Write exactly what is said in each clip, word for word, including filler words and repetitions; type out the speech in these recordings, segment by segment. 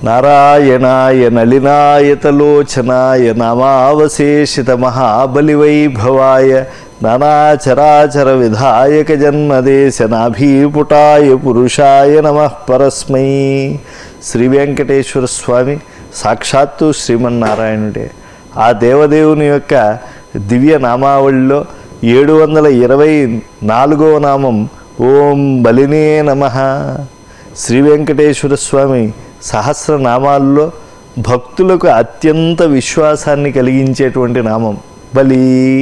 నారాయణాయ నళినాయతలోచనాయ నామావశేషిత మహాబలివైభవాయ నానాచరాచర విధాయక జన్మదేశ నాభీపుటాయ పురుషాయ నమః పరస్మై. శ్రీ వెంకటేశ్వర స్వామి సాక్షాత్తు శ్రీమన్నారాయణుడే. ఆ దేవదేవుని యొక్క దివ్య నామావళిలో ఏడు వందల ఇరవై నాలుగవ నామం ఓం బలినే నమః. శ్రీ వెంకటేశ్వర స్వామి సహస్రనామాల్లో భక్తులకు అత్యంత విశ్వాసాన్ని కలిగించేటువంటి నామం బలి.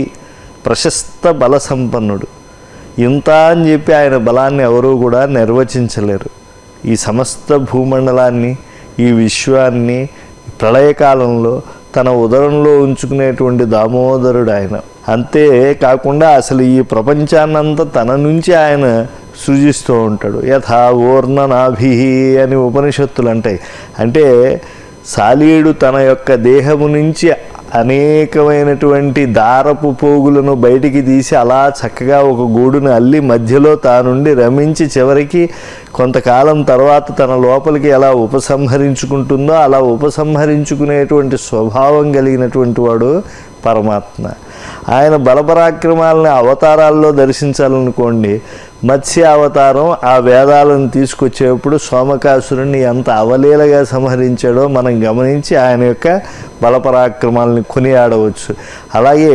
ప్రశస్త బల సంపన్నుడు. ఇంత అని చెప్పి ఆయన బలాన్ని ఎవరూ కూడా నిర్వచించలేరు. ఈ సమస్త భూమండలాన్ని, ఈ విశ్వాన్ని ప్రళయకాలంలో తన ఉదరంలో ఉంచుకునేటువంటి దామోదరుడు ఆయన. అంతే కాకుండా అసలు ఈ ప్రపంచాన్నంతా తన నుంచి ఆయన సృజిస్తూ ఉంటాడు. యథా ఓర్ణనాభి అని ఉపనిషత్తులు అంటాయి. అంటే సాలీడు తన యొక్క దేహము నుంచి అనేకమైనటువంటి దారపు పోగులను బయటికి తీసి అలా చక్కగా ఒక గూడును అల్లి మధ్యలో తానుండి రమించి చివరికి కొంతకాలం తర్వాత తన లోపలికి ఎలా ఉపసంహరించుకుంటుందో అలా ఉపసంహరించుకునేటువంటి స్వభావం కలిగినటువంటి వాడు పరమాత్మ. ఆయన బలపరాక్రమాలని అవతారాల్లో దర్శించాలనుకోండి, మత్స్య అవతారం ఆ వేదాలను తీసుకొచ్చేప్పుడు సోమకాసురుణ్ణి ఎంత అవలీలగా సంహరించాడో మనం గమనించి ఆయన యొక్క బలపరాక్రమాలని కొనియాడవచ్చు. అలాగే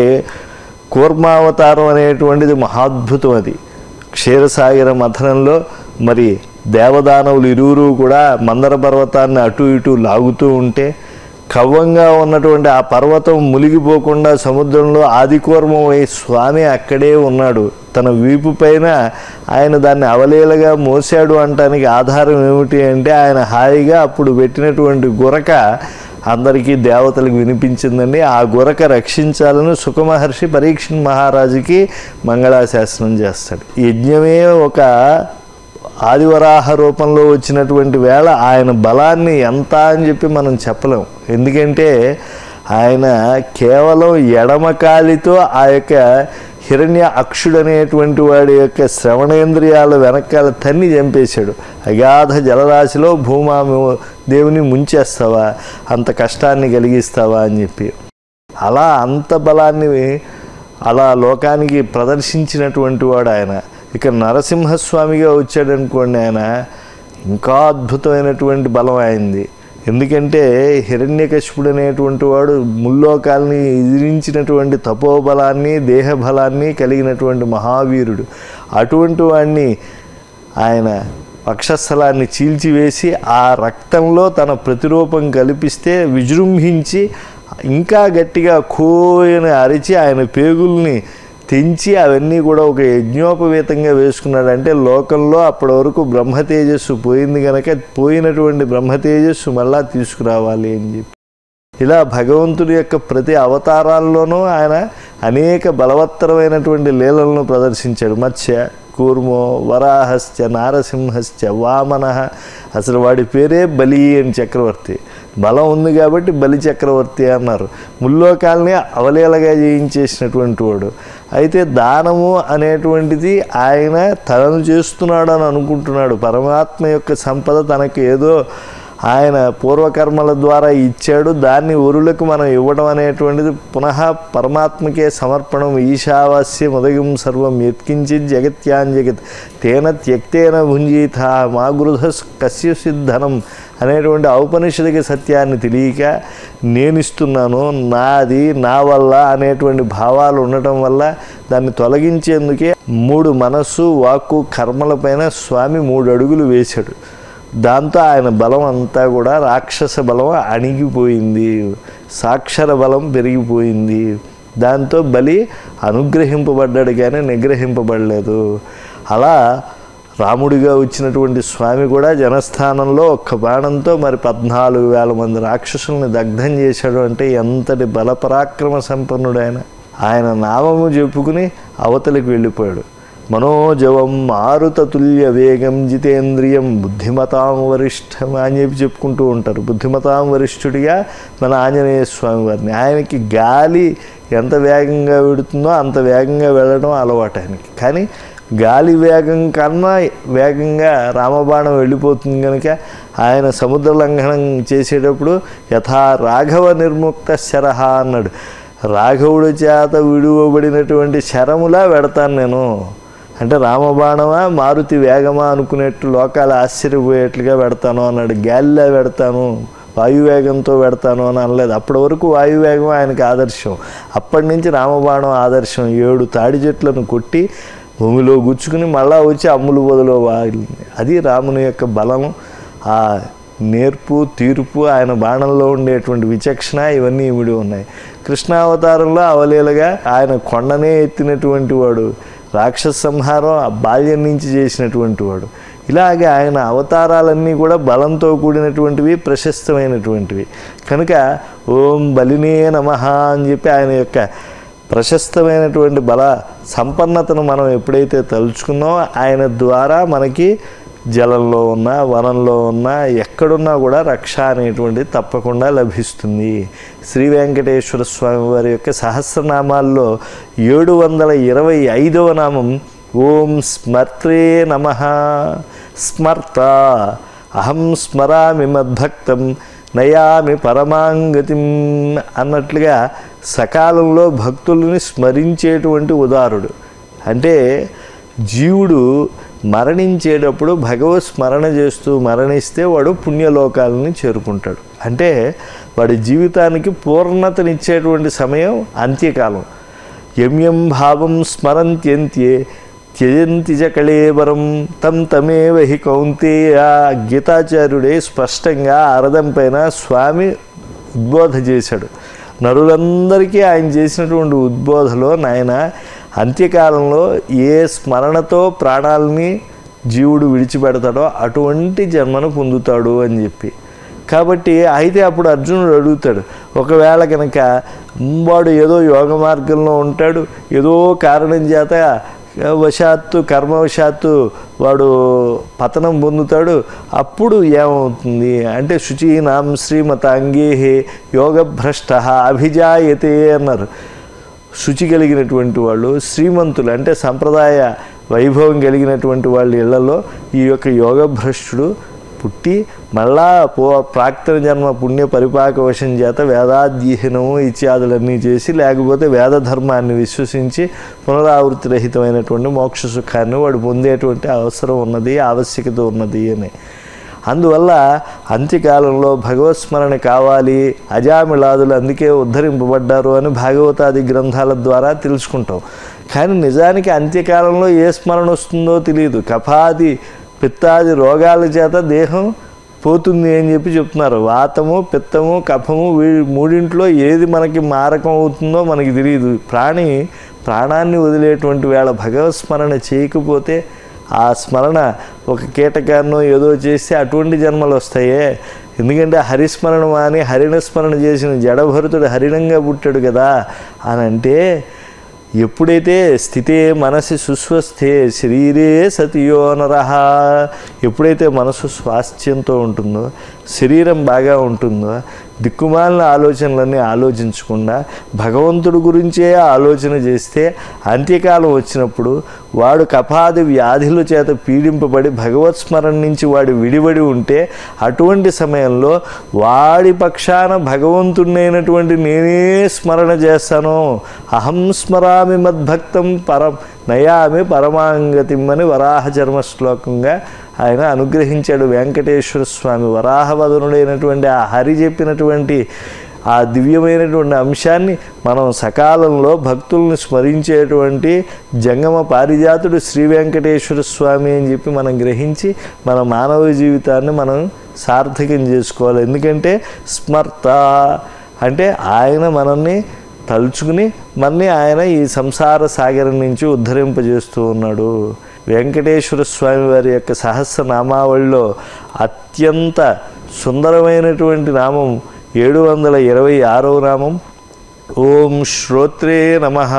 కూర్మావతారం అనేటువంటిది మహాద్భుతం. అది క్షీరసాగర మథనంలో మరి దేవదానవులు ఇరువురు కూడా మందర పర్వతాన్ని అటు ఇటు లాగుతూ ఉంటే కవ్వంగా ఉన్నటువంటి ఆ పర్వతం మునిగిపోకుండా సముద్రంలో ఆదికూర్మమై స్వామి అక్కడే ఉన్నాడు. తన వీపు పైన ఆయన దాన్ని అవలీలగా మోసాడు అంటానికి ఆధారం ఏమిటి అంటే ఆయన హాయిగా అప్పుడు పెట్టినటువంటి గురక అందరికీ దేవతలకు వినిపించిందండి. ఆ గురక రక్షించాలని సుఖమహర్షి పరీక్షణ్ మహారాజుకి మంగళాశాసనం చేస్తాడు. యజ్ఞమే ఒక ఆదివరాహ రూపంలో వచ్చినటువంటి వేళ ఆయన బలాన్ని ఎంత అని చెప్పి మనం చెప్పలేం. ఎందుకంటే ఆయన కేవలం ఎడమకాలితో ఆ యొక్క హిరణ్య అక్షుడు అనేటువంటి వాడి యొక్క శ్రవణేంద్రియాల వెనకాల తన్ని చంపేశాడు. అగాధ జలరాశిలో భూమా దేవుని ముంచేస్తావా, అంత కష్టాన్ని కలిగిస్తావా అని చెప్పి అలా అంత బలాన్ని అలా లోకానికి ప్రదర్శించినటువంటి వాడు ఆయన. ఇక నరసింహస్వామిగా వచ్చాడనుకోండి, ఆయన ఇంకా అద్భుతమైనటువంటి బలం అయింది. ఎందుకంటే హిరణ్యకశిపుడు అనేటువంటి వాడు ముల్లోకాల్ని ఎదిరించినటువంటి తపోబలాన్ని దేహబలాన్ని కలిగినటువంటి మహావీరుడు. అటువంటి వాడిని ఆయన వక్షస్థలాన్ని చీల్చివేసి ఆ రక్తంలో తన ప్రతిరూపం కల్పిస్తే విజృంభించి ఇంకా గట్టిగా కోయని అరిచి ఆయన పేగుల్ని తెంచి అవన్నీ కూడా ఒక యజ్ఞోపవీతంగా వేసుకున్నాడు. అంటే లోకంలో అప్పటి వరకు బ్రహ్మతేజస్సు పోయింది కనుక పోయినటువంటి బ్రహ్మతేజస్సు మళ్ళా తీసుకురావాలి అని చెప్పి ఇలా భగవంతుడి యొక్క ప్రతి అవతారాల్లోనూ ఆయన అనేక బలవత్తరమైనటువంటి లీలలను ప్రదర్శించాడు. మత్స్య, కూర్మో, వరాహశ్చ, నారసింహశ్చ, వామన. అసలు వాడి పేరే బలి అని చక్రవర్తి. బలం ఉంది కాబట్టి బలి చక్రవర్తి అన్నారు. ముల్లోకాల్ని అవలీలగా జయించేసినటువంటి వాడు. అయితే దానము అనేటువంటిది ఆయన తనను చేస్తున్నాడు అని అనుకుంటున్నాడు. పరమాత్మ యొక్క సంపద తనకు ఏదో ఆయన పూర్వకర్మల ద్వారా ఇచ్చాడు, దాన్ని ఒరులకు మనం ఇవ్వడం అనేటువంటిది పునః పరమాత్మకే సమర్పణం. ఈశావాస్యం ఉదయం సర్వం యత్కించిత్ జగత్యాన్ జగత్ తేన త్యక్తేన భుంజీత మా గృధ కస్య సిద్ధనం అనేటువంటి ఔపనిషదిక సత్యాన్ని తెలియక నేనిస్తున్నాను, నాది, నా వల్ల అనేటువంటి భావాలు ఉండటం వల్ల దాన్ని తొలగించేందుకే మూడు మనస్సు, వాక్కు, కర్మలపైన స్వామి మూడు అడుగులు వేశాడు. దాంతో ఆయన బలం అంతా కూడా రాక్షస బలం అణిగిపోయింది, సాక్షర బలం పెరిగిపోయింది. దాంతో బలి అనుగ్రహింపబడ్డాడు కానీ నిగ్రహింపబడలేదు. అలా రాముడిగా వచ్చినటువంటి స్వామి కూడా జనస్థానంలో ఒక్క బాణంతో మరి పద్నాలుగు వేల మంది రాక్షసుల్ని దగ్ధం చేశాడు. అంటే ఎంతటి బలపరాక్రమ సంపన్నుడు ఆయన. ఆయన నామము చెప్పుకుని అవతలికి వెళ్ళిపోయాడు. మనోజవం మారుతతుల్య వేగం జితేంద్రియం బుద్ధిమతాం వరిష్టం అని చెప్పి చెప్పుకుంటూ ఉంటారు. బుద్ధిమతాం వరిష్ఠుడిగా మన ఆంజనేయ స్వామి వారిని. ఆయనకి గాలి ఎంత వేగంగా వెడుతుందో అంత వేగంగా వెళ్ళడం అలవాటు ఆయనకి. కానీ గాలి వేగం కన్నా వేగంగా రామబాణం వెళ్ళిపోతుంది కనుక ఆయన సముద్ర లంఘనం చేసేటప్పుడు యథా రాఘవ నిర్ముక్త శరహ అన్నాడు. రాఘవుడి చేత విడువబడినటువంటి శరములా వెడతాను నేను. అంటే రామబాణమా మారుతి వేగమా అనుకునేట్టు లోకాలు ఆశ్చర్యపోయేట్లుగా పెడతాను అన్నాడు. గాలిలా పెడతాను, వాయువేగంతో పెడతాను అని అనలేదు. అప్పటి వరకు వాయువేగం ఆయనకి ఆదర్శం. అప్పటి నుంచి రామబాణం ఆదర్శం. ఏడు తాడి చెట్లను కొట్టి భూమిలో గుచ్చుకుని మళ్ళా వచ్చి అమ్ములు బదులో వాలింది. అది రాముని యొక్క బలం, ఆ నేర్పు తీర్పు, ఆయన బాణంలో ఉండేటువంటి విచక్షణ, ఇవన్నీ ఇమిడి ఉన్నాయి. కృష్ణావతారంలో అవలీలగా ఆయన కొండనే ఎత్తినటువంటి వాడు, రాక్షస సంహారం ఆ బాల్యం నుంచి చేసినటువంటి వాడు. ఇలాగే ఆయన అవతారాలన్నీ కూడా బలంతో కూడినటువంటివి, ప్రశస్తమైనటువంటివి. కనుక ఓం బలినే నమః అని చెప్పి ఆయన యొక్క ప్రశస్తమైనటువంటి బల సంపన్నతను మనం ఎప్పుడైతే తలుచుకున్నామో ఆయన ద్వారా మనకి జలంలో ఉన్నా, వనంలో ఉన్నా, ఎక్కడున్నా కూడా రక్ష అనేటువంటిది తప్పకుండా లభిస్తుంది. శ్రీ వెంకటేశ్వర స్వామి వారి యొక్క సహస్రనామాల్లో ఏడు వందల ఇరవై ఐదవ నామం ఓం స్మర్త్రే నమః. స్మర్త అహం స్మరామి మద్భక్తం నయామి పరమాంగతిం అన్నట్లుగా సకాలంలో భక్తుల్ని స్మరించేటువంటి ఉదారుడు. అంటే జీవుడు మరణించేటప్పుడు భగవత్ స్మరణ చేస్తూ మరణిస్తే వాడు పుణ్యలోకాలని చేరుకుంటాడు. అంటే వాడి జీవితానికి పూర్ణతనిచ్చేటువంటి సమయం అంత్యకాలం. యమ్యం భావం స్మరంత్యంత్యే త్యజంతి చ కళేబరం తం తమేవ హి కౌంతేయ. గీతాచార్యుడే స్పష్టంగా అరదం పైన స్వామి ఉద్బోధ చేశాడు. నరులందరికీ ఆయన చేసినటువంటి ఉద్బోధలో నాయన అంత్యకాలంలో ఏ స్మరణతో ప్రాణాలని జీవుడు విడిచిపెడతాడో అటువంటి జన్మను పొందుతాడు అని చెప్పి. కాబట్టి అయితే అప్పుడు అర్జునుడు అడుగుతాడు, ఒకవేళ కనుక వాడు ఏదో యోగ మార్గంలో ఉంటాడు, ఏదో కారణం చేత వశాత్తు కర్మవశాత్తు వాడు పతనం పొందుతాడు, అప్పుడు ఏమవుతుంది అంటే శుచీనాం శ్రీమతాంగేహే యోగభ్రష్ట అభిజాయతే అన్నారు. శుచి కలిగినటువంటి వాళ్ళు, శ్రీమంతులు అంటే సంప్రదాయ వైభవం కలిగినటువంటి వాళ్ళ ఇళ్లలో ఈ యొక్క యోగభ్రష్టుడు పుట్టి మళ్ళా పో ప్రాక్తన జన్మ పుణ్య పరిపాక వశం చేత వేదాధ్యయనము ఇత్యాదులన్నీ చేసి, లేకపోతే వేద ధర్మాన్ని విశ్వసించి పునరావృత్తి రహితమైనటువంటి మోక్ష సుఖాన్ని వాడు పొందేటువంటి అవసరం ఉన్నది, ఆవశ్యకత ఉన్నది అని. అందువల్ల అంత్యకాలంలో భగవత్ స్మరణ కావాలి, అజామిళాదులు అందుకే ఉద్ధరింపబడ్డారు అని భాగవతాది గ్రంథాల ద్వారా తెలుసుకుంటాం. కానీ నిజానికి అంత్యకాలంలో ఏ స్మరణ వస్తుందో తెలియదు. కఫాది పిత్తాది రోగాల చేత దేహం పోతుంది అని చెప్పి చెప్తున్నారు. వాతము, పిత్తము, కఫము వీ మూడింట్లో ఏది మనకి మారకం అవుతుందో మనకి తెలియదు. ప్రాణి ప్రాణాన్ని వదిలేటువంటి వేళ భగవత్ స్మరణ చేయకపోతే ఆ స్మరణ ఒక కీటకాన్నో ఏదో చేస్తే అటువంటి జన్మలు వస్తాయే. ఎందుకంటే హరిస్మరణ మాని హరిణ స్మరణ చేసిన జడభరతుడు హరిణంగా పుట్టాడు కదా అని అంటే, ఎప్పుడైతే స్థితే మనసి సుస్వస్థే శరీరే సతియో నరహ, ఎప్పుడైతే మనసు స్వాస్థ్యంతో ఉంటుందో, శరీరం బాగా ఉంటుందో, దిక్కుమాలిన ఆలోచనలన్నీ ఆలోచించకుండా భగవంతుడి గురించే ఆలోచన చేస్తే అంత్యకాలం వచ్చినప్పుడు వాడు కఫాది వ్యాధుల చేత పీడింపబడి భగవత్ స్మరణ నుంచి వాడు విడివడి ఉంటే, అటువంటి సమయంలో వాడి పక్షాన భగవంతుడినైనటువంటి నేనే స్మరణ చేస్తాను. అహం స్మరామి మద్భక్తం పరం నయామి పరమాంగతిం అని వరాహ చర్మ శ్లోకంగా ఆయన అనుగ్రహించాడు వెంకటేశ్వర స్వామి. వరాహవదనుడైనటువంటి ఆ హరి చెప్పినటువంటి ఆ దివ్యమైనటువంటి అంశాన్ని మనం సకాలంలో భక్తుల్ని స్మరించేటువంటి జంగమ పారిజాతుడు శ్రీ వెంకటేశ్వర స్వామి అని చెప్పి మనం గ్రహించి మన మానవ జీవితాన్ని మనం సార్థకం చేసుకోవాలి. ఎందుకంటే స్మర్త అంటే ఆయన మనల్ని తలుచుకుని మళ్ళీ ఆయన ఈ సంసార సాగరం నుంచి ఉద్ధరింపజేస్తూ ఉన్నాడు. వెంకటేశ్వర స్వామి వారి యొక్క సహస్రనామావళిలో అత్యంత సుందరమైనటువంటి నామం ఏడు వందల ఇరవై ఆరవ నామం ఓం శ్రోత్రే నమః.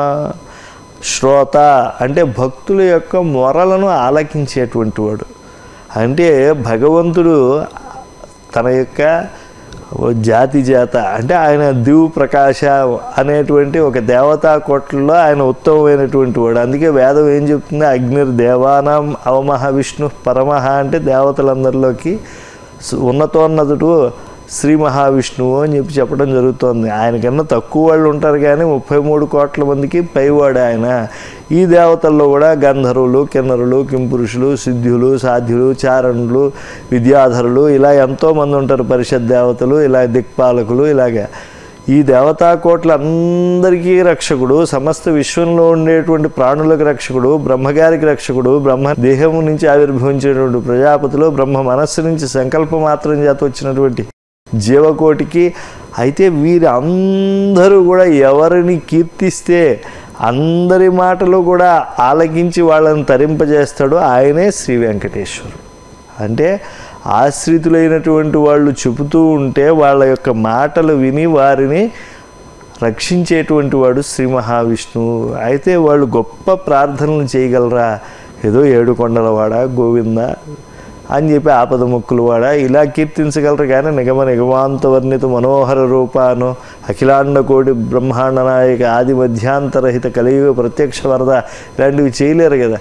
శ్రోత అంటే భక్తుల యొక్క మొరలను ఆలకించేటువంటి వాడు. అంటే భగవంతుడు తన యొక్క జాతి జాత అంటే ఆయన దివ్ ప్రకాశ అనేటువంటి ఒక దేవతా కోట్లలో ఆయన ఉత్తమమైనటువంటి వాడు. అందుకే వేదం ఏం చెప్తుంది, అగ్నిర్ దేవానాం అవమహ విష్ణు పరమహ అంటే దేవతలందరిలోకి ఉన్నతోన్నతుడు శ్రీ మహావిష్ణువు అని చెప్పి చెప్పడం జరుగుతోంది. ఆయనకన్నా తక్కువ వాళ్ళు ఉంటారు కానీ ముప్పై మూడు కోట్ల మందికి పైవాడు ఆయన. ఈ దేవతల్లో కూడా గంధర్వులు, కిన్నరులు, కింపురుషులు, సిద్ధులు, సాధ్యులు, చారణులు, విద్యాధరులు ఇలా ఎంతోమంది ఉంటారు. పరిషత్ దేవతలు, ఇలా దిక్పాలకులు, ఇలాగా ఈ దేవతా కోట్లందరికీ రక్షకుడు, సమస్త విశ్వంలో ఉండేటువంటి ప్రాణులకు రక్షకుడు, బ్రహ్మగారికి రక్షకుడు, బ్రహ్మ దేహం నుంచి ఆవిర్భవించేటువంటి ప్రజాపతులు, బ్రహ్మ మనస్సు నుంచి సంకల్ప మాత్రం చేత వచ్చినటువంటి జీవకోటికి. అయితే వీరి అందరూ కూడా ఎవరిని కీర్తిస్తే అందరి మాటలు కూడా ఆలకించి వాళ్ళని తరింపజేస్తాడు ఆయనే శ్రీ వెంకటేశ్వరుడు. అంటే ఆశ్రితులైనటువంటి వాళ్ళు చెబుతూ ఉంటే వాళ్ళ యొక్క మాటలు విని వారిని రక్షించేటువంటి వాడు శ్రీ మహావిష్ణువు. అయితే వాళ్ళు గొప్ప ప్రార్థనలు చేయగలరా? ఏదో ఏడుకొండలవాడ, గోవింద అని చెప్పి ఆపద ముక్కులు వాడ ఇలా కీర్తించగలరు కానీ నిగమ నిగమాంత వర్ణిత మనోహర రూపాను అఖిలాండ కోటి బ్రహ్మాండ నాయక ఆది మధ్యాంతరహిత కలియుగ ప్రత్యక్ష వరద ఇలాంటివి చేయలేరు కదా.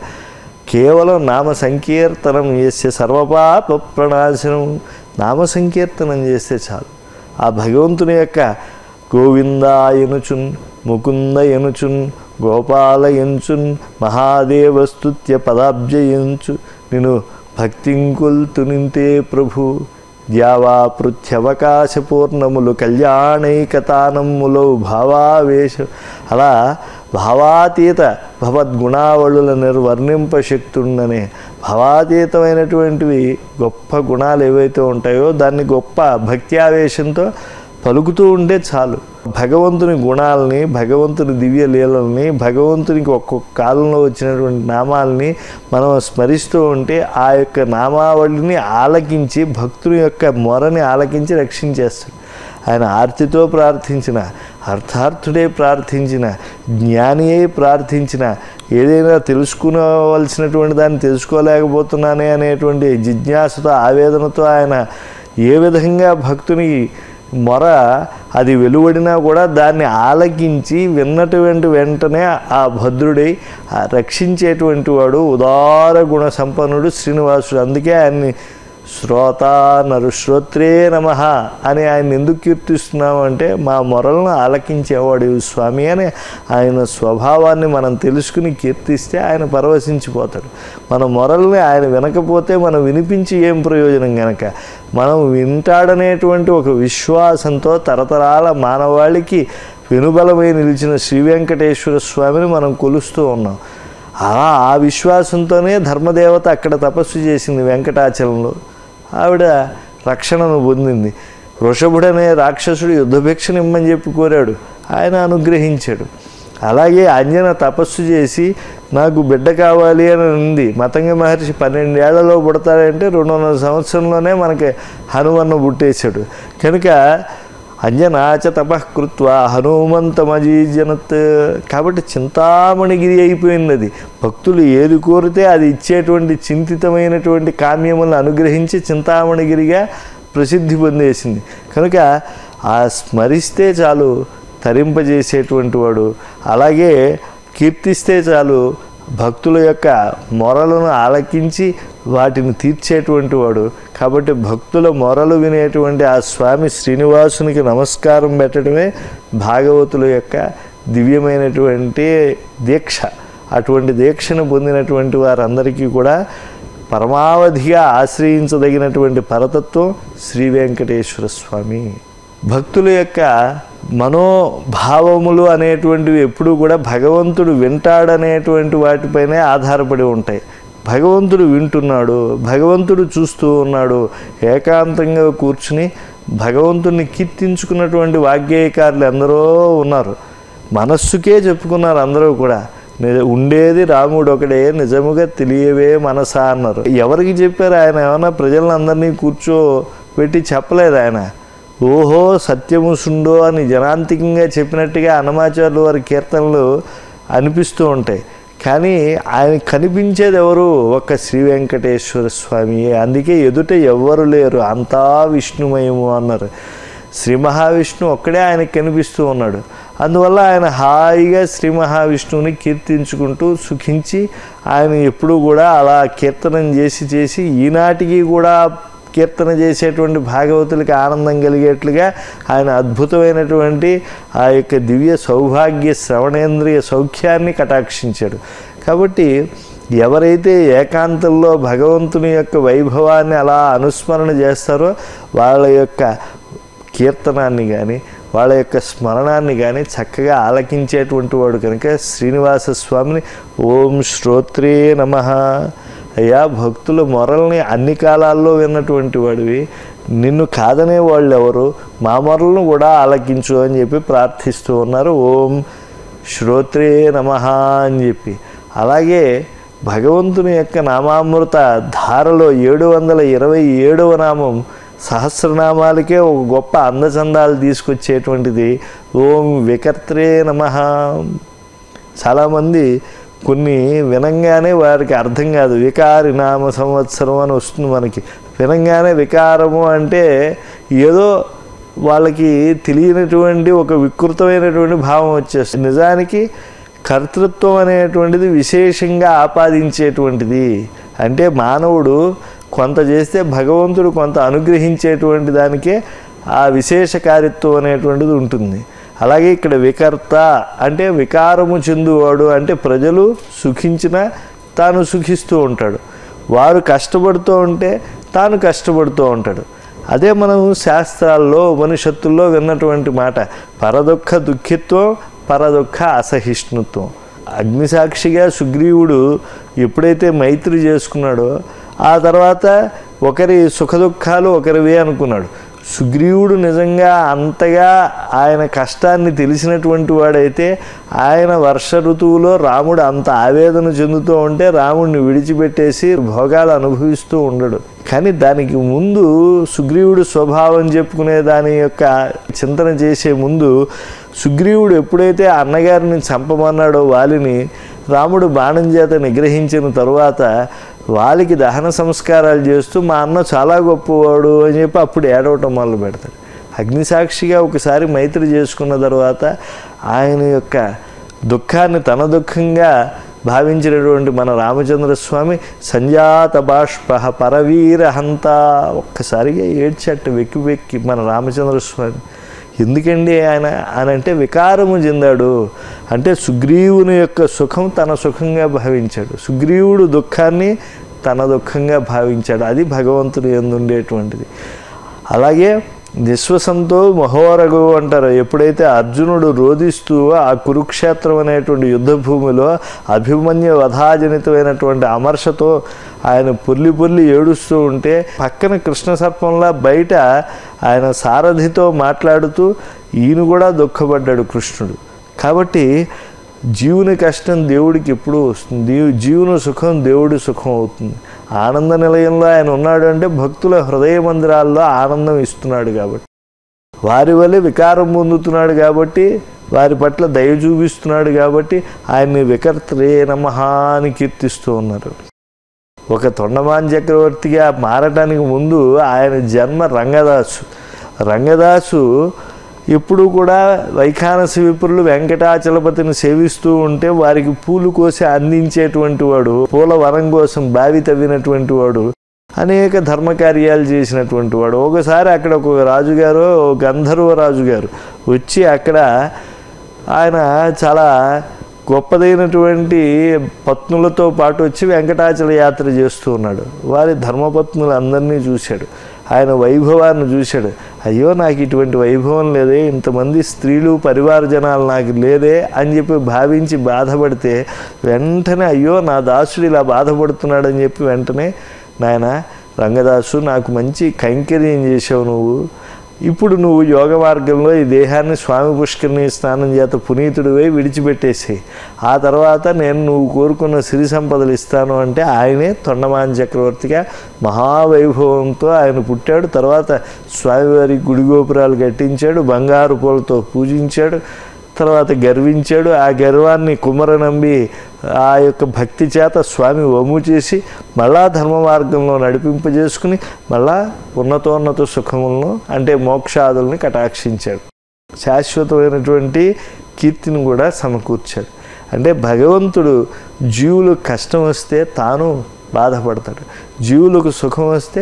కేవలం నామ సంకీర్తనం చేస్తే సర్వపాప ప్రణాశనం, నామ సంకీర్తనం చేస్తే చాలు. ఆ భగవంతుని యొక్క గోవింద ఎనుచున్, ముకుంద ఎనుచున్, గోపాల ఎంచున్, మహాదేవస్తుత్య పదాబ్జయించు నేను భక్తింకుల్తునింతే ప్రభు ద్యావా పృథ్యవకాశపూర్ణములు కళ్యాణైకతానములో భావావేశ. అలా భావాతీత భగవద్గుణావళుల నిర్వర్ణింపశక్తుండనే భావాతీతమైనటువంటివి గొప్ప గుణాలు ఏవైతే ఉంటాయో దాన్ని గొప్ప భక్తి ఆవేశంతో పలుకుతూ ఉంటే చాలు. భగవంతుని గుణాలని, భగవంతుని దివ్య లీలల్ని, భగవంతునికి ఒక్కొక్క కాలంలో వచ్చినటువంటి నామాలని మనం స్మరిస్తూ ఉంటే ఆ యొక్క నామావళిని ఆలకించి భక్తుని యొక్క మొరని ఆలకించి రక్షించేస్తాడు. ఆయన ఆర్తితో ప్రార్థించిన, అర్థార్థుడే ప్రార్థించిన, జ్ఞాని అయి ప్రార్థించిన, ఏదైనా తెలుసుకోవలసినటువంటి దాన్ని తెలుసుకోలేకపోతున్నానే అనేటువంటి జిజ్ఞాసతో ఆవేదనతో ఆయన ఏ విధంగా భక్తుని మొర అది వెలువడినా కూడా దాన్ని ఆలకించి విన్నటువంటి వెంటనే ఆ భద్రుడై రక్షించేటువంటి వాడు ఉదార గుణ సంపన్నుడు శ్రీనివాసుడు. అందుకే ఆయన్ని శ్రోత నరు శ్రోత్రే నమః అని ఆయన ఎందుకు కీర్తిస్తున్నామంటే మా మొరలను ఆలకించేవాడు స్వామి అని ఆయన స్వభావాన్ని మనం తెలుసుకుని కీర్తిస్తే ఆయన పరవశించిపోతాడు. మన మొరల్ని ఆయన వినకపోతే మనం వినిపించి ఏం ప్రయోజనం కనుక మనం వింటాడనేటువంటి ఒక విశ్వాసంతో తరతరాల మానవాళికి వెనుబలమై నిలిచిన శ్రీ వెంకటేశ్వర స్వామిని మనం కొలుస్తూ ఉన్నాం. అలా ఆ విశ్వాసంతోనే ధర్మదేవత అక్కడ తపస్సు చేసింది వెంకటాచలంలో. ఆవిడ రక్షణను పొందింది. వృషభుడనే రాక్షసుడు యుద్ధభిక్షను ఇమ్మని చెప్పి కోరాడు, ఆయన అనుగ్రహించాడు. అలాగే అంజన తపస్సు చేసి నాకు బిడ్డ కావాలి అని ఉంది. మతంగ మహర్షి పన్నెండేళ్లలో పుడతాడంటే రెండున్నర సంవత్సరంలోనే మనకి హనుమన్ను పుట్టేశాడు. కనుక అంజనాచ తపఃకృత్వ హనుమంతమజీజనత్. కాబట్టి చింతామణిగిరి అయిపోయింది అది. భక్తులు ఏది కోరితే అది ఇచ్చేటువంటి చింతితమైనటువంటి కామ్యములను అనుగ్రహించి చింతామణిగిరిగా ప్రసిద్ధి పొందేసింది. కనుక ఆ స్మరిస్తే చాలు తరింపజేసేటువంటి వాడు, అలాగే కీర్తిస్తే చాలు భక్తుల యొక్క మొరలను ఆలకించి వాటిని తీర్చేటువంటి వాడు. కాబట్టి భక్తుల మొరలు వినేటువంటి ఆ స్వామి శ్రీనివాసునికి నమస్కారం పెట్టడమే భాగవతుల యొక్క దివ్యమైనటువంటి దీక్ష. అటువంటి దీక్షను పొందినటువంటి వారందరికీ కూడా పరమావధిగా ఆశ్రయించదగినటువంటి పరతత్వం శ్రీ వెంకటేశ్వర స్వామి. భక్తుల యొక్క మనోభావములు అనేటువంటివి ఎప్పుడూ కూడా భగవంతుడు వింటాడనేటువంటి వాటిపైనే ఆధారపడి ఉంటాయి. భగవంతుడు వింటున్నాడు, భగవంతుడు చూస్తూ ఉన్నాడు. ఏకాంతంగా కూర్చుని భగవంతుడిని కీర్తించుకున్నటువంటి వాగ్గేయకారులు ఎందరో ఉన్నారు. మనస్సుకే చెప్పుకున్నారు అందరూ కూడా. ఉండేది రాముడు ఒకడే నిజముగా తెలియవే మనసా అన్నారు. ఎవరికి చెప్పారు? ఆయన ఏమన్నా ప్రజలందరినీ కూర్చోబెట్టి చెప్పలేదు. ఆయన ఓహో సత్యము సుండో అని జనాంతికంగా చెప్పినట్టుగా అన్నమాచార్యులు వారి కీర్తనలు అనిపిస్తూ ఉంటాయి. కానీ ఆయన కనిపించేది ఎవరు? ఒక్క శ్రీ వెంకటేశ్వర స్వామి. అందుకే ఎదుట ఎవ్వరు లేరు, అంతా విష్ణుమయము అన్నారు. శ్రీ మహావిష్ణువు ఒక్కడే ఆయనకు కనిపిస్తూ ఉన్నాడు. అందువల్ల ఆయన హాయిగా శ్రీ మహావిష్ణువుని కీర్తించుకుంటూ సుఖించి ఆయన ఎప్పుడూ కూడా అలా కీర్తనం చేసి చేసి ఈనాటికి కూడా కీర్తన చేసేటువంటి భాగవతులకి ఆనందం కలిగేట్లుగా ఆయన అద్భుతమైనటువంటి ఆ యొక్క దివ్య సౌభాగ్య శ్రవణేంద్రియ సౌఖ్యాన్ని కటాక్షించాడు. కాబట్టి ఎవరైతే ఏకాంతంలో భగవంతుని యొక్క వైభవాన్ని అలా అనుస్మరణ చేస్తారో వాళ్ళ యొక్క కీర్తనాన్ని కానీ వాళ్ళ యొక్క స్మరణాన్ని కానీ చక్కగా ఆలకించేటువంటి వాడు కనుక శ్రీనివాస స్వామిని ఓం శ్రోత్రే నమః. అయ్యా, భక్తుల మొరల్ని అన్ని కాలాల్లో విన్నటువంటి వాడివి, నిన్ను కాదనే వాళ్ళు ఎవరు, మా మొరలను కూడా ఆలకించు అని చెప్పి ప్రార్థిస్తూ ఉన్నారు. ఓం శ్రోత్రే నమః అని చెప్పి. అలాగే భగవంతుని యొక్క నామామృత ధారలో ఏడు వందల ఇరవై ఏడవ నామం సహస్రనామాలకే ఒక గొప్ప అందచందాలు తీసుకొచ్చేటువంటిది ఓం వికర్త్రే నమః. చాలామంది కొన్ని వినంగానే వారికి అర్థం కాదు. వికారి నామ సంవత్సరం అని వస్తుంది మనకి. వినంగానే వికారము అంటే ఏదో వాళ్ళకి తెలియనటువంటి ఒక వికృతమైనటువంటి భావం వచ్చేస్తుంది. నిజానికి కర్తృత్వం అనేటువంటిది విశేషంగా ఆపాదించేటువంటిది. అంటే మానవుడు కొంత చేస్తే భగవంతుడు కొంత అనుగ్రహించేటువంటి దానికే ఆ విశేషకారిత్వం అనేటువంటిది ఉంటుంది. అలాగే ఇక్కడ వికర్త అంటే వికారము చెందువాడు, అంటే ప్రజలు సుఖించినా తాను సుఖిస్తూ ఉంటాడు, వారు కష్టపడుతూ ఉంటే తాను కష్టపడుతూ ఉంటాడు. అదే మనం శాస్త్రాల్లో ఉపనిషత్తుల్లో విన్నటువంటి మాట పరదుఃఖ దుఃఖిత్వం, పరదుఃఖ అసహిష్ణుత్వం. అగ్నిసాక్షిగా సుగ్రీవుడు ఎప్పుడైతే మైత్రి చేసుకున్నాడో ఆ తర్వాత ఒకరి సుఖదుఖాలు ఒకరివే అనుకున్నాడు. సుగ్రీవుడు నిజంగా అంతగా ఆయన కష్టాన్ని తెలిసినటువంటి వాడైతే ఆయన వర్ష ఋతువులో రాముడు అంత ఆవేదన చెందుతూ ఉంటే రాముడిని విడిచిపెట్టేసి భోగాలు అనుభవిస్తూ ఉండడు. కానీ దానికి ముందు సుగ్రీవుడు స్వభావం చెప్పుకునే దాని యొక్క చింతన చేసే ముందు సుగ్రీవుడు ఎప్పుడైతే అన్నగారిని చంపమన్నాడో వాలిని, రాముడు బాణం చేత నిగ్రహించిన తరువాత వాళ్ళకి దహన సంస్కారాలు చేస్తూ మా అన్న చాలా గొప్పవాడు అని చెప్పి అప్పుడు ఏడవటం మొదలు పెడతాడు. అగ్నిసాక్షిగా ఒకసారి మైత్రి చేసుకున్న తర్వాత ఆయన యొక్క దుఃఖాన్ని తన దుఃఖంగా భావించినటువంటి మన రామచంద్రస్వామి సంజాత బాష్ప పరవీరహంత ఒక్కసారిగా ఏడ్చట్టు వెక్కి వెక్కి మన రామచంద్రస్వామి. ఎందుకండి ఆయన అని అంటే వికారము చెందాడు. అంటే సుగ్రీవుని యొక్క సుఖం తన సుఖంగా భావించాడు, సుగ్రీవుడు దుఃఖాన్ని తన దుఃఖంగా భావించాడు. అది భగవంతుని యందు ఉండేటువంటిది. అలాగే నిశ్వసంతో మహోరగు అంటారు. ఎప్పుడైతే అర్జునుడు రోధిస్తూ ఆ కురుక్షేత్రం అనేటువంటి యుద్ధభూమిలో అభిమన్య వధాజనితమైనటువంటి అమర్షతో ఆయన పొర్లి పొర్లి ఏడుస్తూ ఉంటే పక్కన కృష్ణ సర్పంలా బయట ఆయన సారథితో మాట్లాడుతూ ఈయన కూడా దుఃఖపడ్డాడు కృష్ణుడు. కాబట్టి జీవుని కష్టం దేవుడికి ఎప్పుడూ వస్తుంది, జీవుని సుఖం దేవుడి సుఖం అవుతుంది. ఆనంద నిలయంలో ఆయన ఉన్నాడు అంటే భక్తుల హృదయ మందిరాల్లో ఆనందం ఇస్తున్నాడు కాబట్టి, వారి వల్లే వికారం పొందుతున్నాడు కాబట్టి, వారి పట్ల దయ చూపిస్తున్నాడు కాబట్టి ఆయన్ని వికర్త్రే నమః అని కీర్తిస్తూ ఉన్నారు. ఒక తొండమాన్ చక్రవర్తిగా మారటానికి ముందు ఆయన జన్మ రంగదాసు. రంగదాసు ఎప్పుడు కూడా వైఖానస విప్రులు వెంకటాచలపతిని సేవిస్తూ ఉంటే వారికి పూలు కోసి అందించేటువంటి వాడు, పూల వనం కోసం బావి తవ్వినటువంటి వాడు, అనేక ధర్మకార్యాలు చేసినటువంటి వాడు. ఒకసారి అక్కడ ఒక రాజుగారు, గంధర్వ రాజుగారు వచ్చి అక్కడ ఆయన చాలా గొప్పదైనటువంటి పత్నులతో పాటు వచ్చి వెంకటాచల యాత్ర చేస్తూ ఉన్నాడు. వారి ధర్మపత్నులు అందరినీ చూశాడు, ఆయన వైభవాన్ని చూశాడు. అయ్యో నాకు ఇటువంటి వైభవం లేదే, ఇంతమంది స్త్రీలు పరివార జనాలు నాకు లేదే అని చెప్పి భావించి బాధపడితే వెంటనే అయ్యో నా దాసుడు ఇలా బాధపడుతున్నాడని చెప్పి వెంటనే నాయన రంగదాసు నాకు మంచి కైంకర్యం చేసావు నువ్వు, ఇప్పుడు నువ్వు యోగ మార్గంలో ఈ దేహాన్ని స్వామి పుష్కరిణి స్నానం చేత పునీతుడివై విడిచిపెట్టేసి ఆ తర్వాత నేను నువ్వు కోరుకున్న సిరి సంపదలు ఇస్తాను అంటే ఆయనే తొండమాన్ చక్రవర్తిగా మహావైభవంతో ఆయన పుట్టాడు. తర్వాత స్వామివారి గుడి గోపురాలు కట్టించాడు, బంగారు పూలతో పూజించాడు, తర్వాత గర్వించాడు. ఆ గర్వాన్ని కుమ్మర నంబి ఆ యొక్క భక్తి చేత స్వామి వమ్ము చేసి మళ్ళా ధర్మ మార్గంలో నడిపింపజేసుకుని మళ్ళా ఉన్నతోన్నత సుఖములను అంటే మోక్షాదుల్ని కటాక్షించాడు. శాశ్వతమైనటువంటి కీర్తిని కూడా సమకూర్చాడు. అంటే భగవంతుడు జీవులకు కష్టం వస్తే తాను బాధపడతాడు, జీవులకు సుఖం వస్తే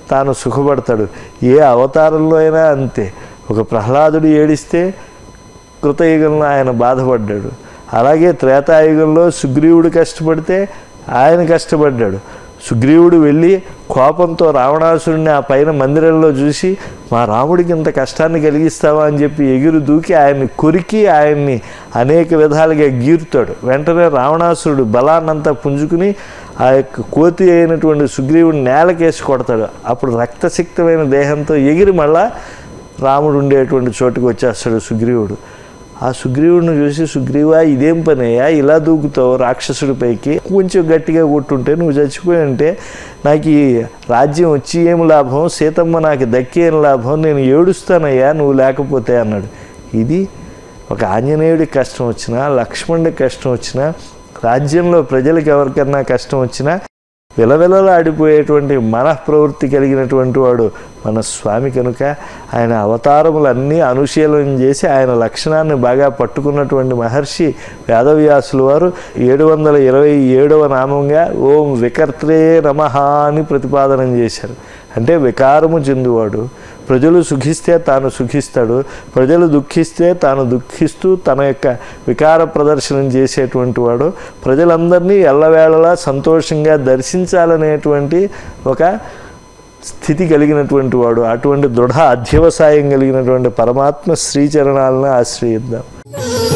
తాను సుఖపడతాడు. ఏ అవతారంలో అయినా అంతే. ఒక ప్రహ్లాదుడు ఏడిస్తే కృతయుగంలో ఆయన బాధపడ్డాడు. అలాగే త్రేతాయుగంలో సుగ్రీవుడు కష్టపడితే ఆయన కష్టపడ్డాడు. సుగ్రీవుడు వెళ్ళి కోపంతో రావణాసురుడిని ఆ పైన మందిరంలో చూసి మా రాముడికి ఇంత కష్టాన్ని కలిగిస్తావా అని చెప్పి ఎగురు దూకి ఆయన్ని కొరికి ఆయన్ని అనేక విధాలుగా గీరుతాడు. వెంటనే రావణాసురుడు బలాన్నంతా పుంజుకుని ఆ యొక్క కోతి అయినటువంటి సుగ్రీవుడిని నేలకేసి కొడతాడు. అప్పుడు రక్తసిక్తమైన దేహంతో ఎగిరి మళ్ళా రాముడు ఉండేటువంటి చోటుకు వచ్చేస్తాడు సుగ్రీవుడు. ఆ సుగ్రీవుడిని చూసి, సుగ్రీవా ఇదేం పనయ్యా, ఇలా దూకుతావు రాక్షసుడి పైకి, కొంచెం గట్టిగా కొట్టుంటే నువ్వు చచ్చిపోయి ఉంటే నాకు ఈ రాజ్యం వచ్చి ఏం లాభం, సీతమ్మ నాకు దక్కి ఏం లాభం, నేను ఏడుస్తానయ్యా నువ్వు లేకపోతే అన్నాడు. ఇది ఒక ఆంజనేయుడికి కష్టం వచ్చినా, లక్ష్మణుడికి కష్టం వచ్చినా, రాజ్యంలో ప్రజలకు ఎవరికన్నా కష్టం వచ్చినా విలవిలలాడిపోయేటువంటి మనఃప్రవృత్తి కలిగినటువంటి వాడు మన స్వామి కనుక ఆయన అవతారములన్నీ అనుశీలనం చేసి ఆయన లక్షణాన్ని బాగా పట్టుకున్నటువంటి మహర్షి వేదవ్యాసుల వారు ఏడు వందల ఇరవై ఏడవ నామంగా ఓం వికర్త్రే నమః అని ప్రతిపాదనం చేశారు. అంటే వికారము చెందువాడు, ప్రజలు సుఖిస్తే తాను సుఖిస్తాడు, ప్రజలు దుఃఖిస్తే తాను దుఃఖిస్తూ తన యొక్క వికార ప్రదర్శనం చేసేటువంటి వాడు, ప్రజలందరినీ ఎల్లవేళలా సంతోషంగా దర్శించాలనేటువంటి ఒక స్థితి కలిగినటువంటి వాడు. అటువంటి దృఢ అధ్యవసాయం కలిగినటువంటి పరమాత్మ శ్రీచరణాలను ఆశ్రయిద్దాం.